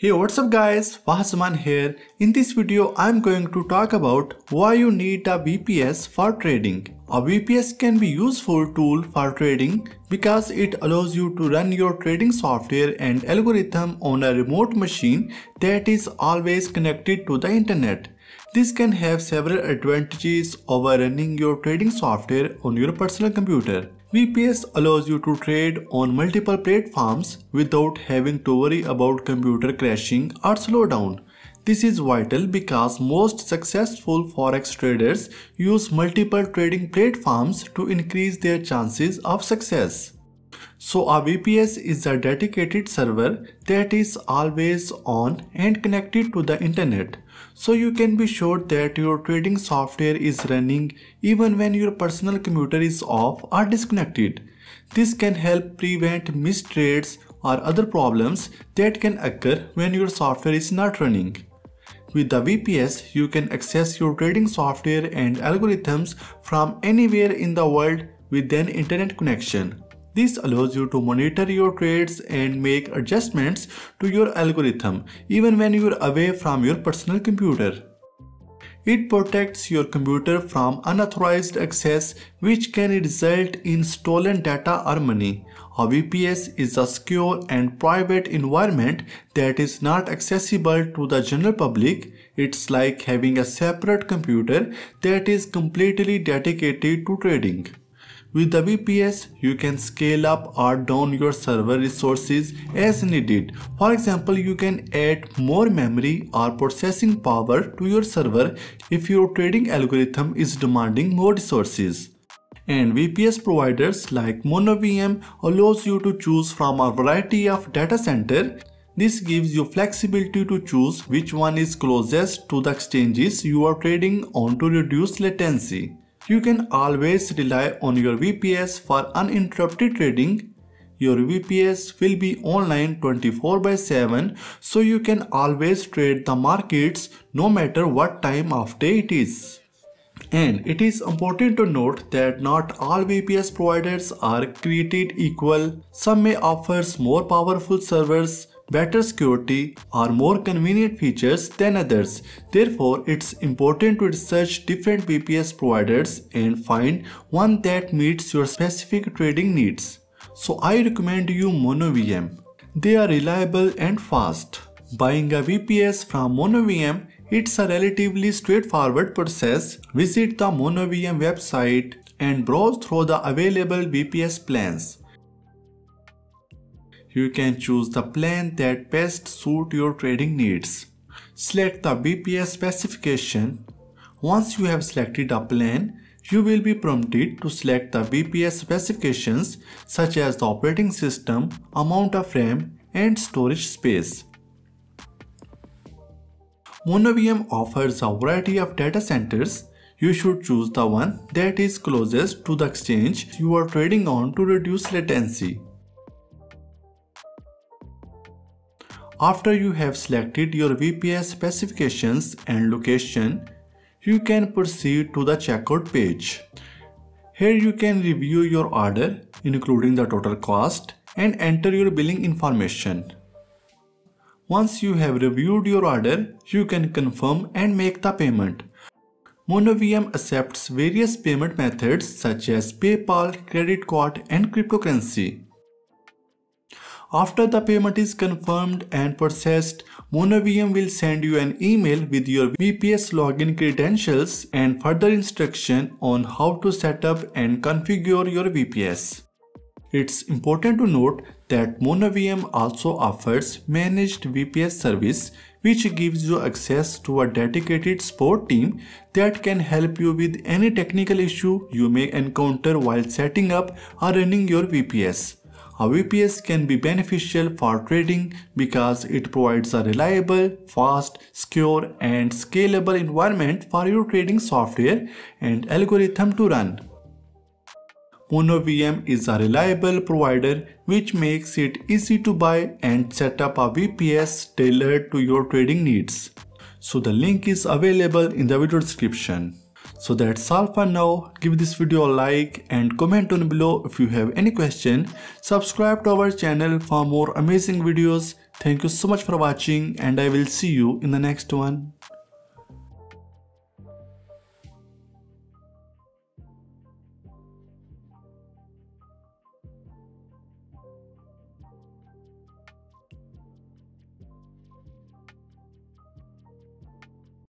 Hey, what's up guys, Vahasaman here. In this video I'm going to talk about why you need a VPS for trading. A VPS can be a useful tool for trading because it allows you to run your trading software and algorithm on a remote machine that is always connected to the internet. This can have several advantages over running your trading software on your personal computer. VPS allows you to trade on multiple platforms without having to worry about computer crashing or slowdown. This is vital because most successful forex traders use multiple trading platforms to increase their chances of success. So a VPS is a dedicated server that is always on and connected to the internet. So you can be sure that your trading software is running even when your personal computer is off or disconnected. This can help prevent missed trades or other problems that can occur when your software is not running. With the VPS, you can access your trading software and algorithms from anywhere in the world with an internet connection. This allows you to monitor your trades and make adjustments to your algorithm even when you are away from your personal computer. It protects your computer from unauthorized access, which can result in stolen data or money. A VPS is a secure and private environment that is not accessible to the general public. It's like having a separate computer that is completely dedicated to trading. With the VPS, you can scale up or down your server resources as needed. For example, you can add more memory or processing power to your server if your trading algorithm is demanding more resources. And VPS providers like MonoVM allows you to choose from a variety of data centers. This gives you flexibility to choose which one is closest to the exchanges you are trading on to reduce latency. You can always rely on your VPS for uninterrupted trading. Your VPS will be online 24/7, so you can always trade the markets no matter what time of day it is. And it is important to note that not all VPS providers are created equal. Some may offer more powerful servers, better security, or more convenient features than others. Therefore, it's important to research different VPS providers and find one that meets your specific trading needs. So I recommend you MonoVM. They are reliable and fast. Buying a VPS from MonoVM, it's a relatively straightforward process. Visit the MonoVM website and browse through the available VPS plans. You can choose the plan that best suits your trading needs. Select the VPS specification. Once you have selected a plan, you will be prompted to select the VPS specifications such as the operating system, amount of RAM, and storage space. MonoVM offers a variety of data centers. You should choose the one that is closest to the exchange you are trading on to reduce latency. After you have selected your VPS specifications and location, you can proceed to the checkout page. Here you can review your order, including the total cost, and enter your billing information. Once you have reviewed your order, you can confirm and make the payment. MonoVM accepts various payment methods such as PayPal, credit card, and cryptocurrency. After the payment is confirmed and processed, MonoVM will send you an email with your VPS login credentials and further instruction on how to set up and configure your VPS. It's important to note that MonoVM also offers managed VPS service, which gives you access to a dedicated support team that can help you with any technical issue you may encounter while setting up or running your VPS. A VPS can be beneficial for trading because it provides a reliable, fast, secure, and scalable environment for your trading software and algorithm to run. MonoVM is a reliable provider which makes it easy to buy and set up a VPS tailored to your trading needs. So the link is available in the video description. So that's all for now. Give this video a like and comment down below if you have any question. Subscribe to our channel for more amazing videos. Thank you so much for watching and I will see you in the next one.